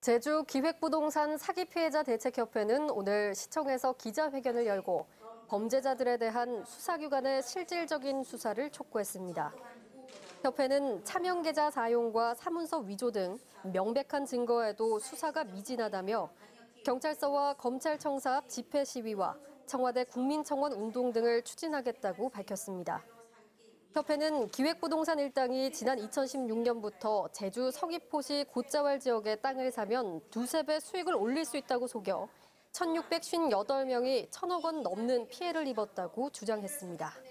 제주 기획부동산 사기 피해자 대책협회는 오늘 시청에서 기자회견을 열고 범죄자들에 대한 수사기관의 실질적인 수사를 촉구했습니다. 협회는 차명 계좌 사용과 사문서 위조 등 명백한 증거에도 수사가 미진하다며 경찰서와 검찰청사 앞 집회 시위와 청와대 국민청원 운동 등을 추진하겠다고 밝혔습니다. 협회는 기획부동산 일당이 지난 2016년부터 제주 서귀포시 곶자왈 지역에 땅을 사면 두세 배 수익을 올릴 수 있다고 속여 1,658명이 1,000억 원 넘는 피해를 입었다고 주장했습니다.